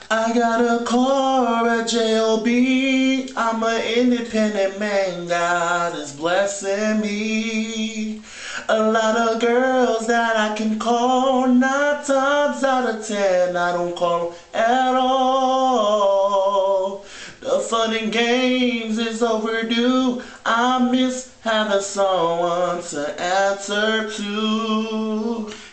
I got a car at JOB. I'm an independent man. God is blessing me. A lot of girls that I can call. 9 times out of 10, I don't call at all. The fun and games is overdue. I miss having someone to answer to.